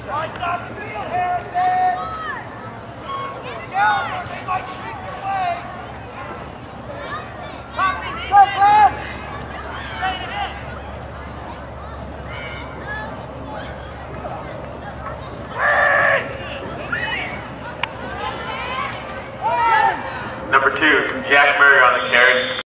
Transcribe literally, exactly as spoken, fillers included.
Lights on the field, Harrison! Yeah, they might sneak your way! Go, Clem! Straight ahead! Number two, Jack Murray on the carry.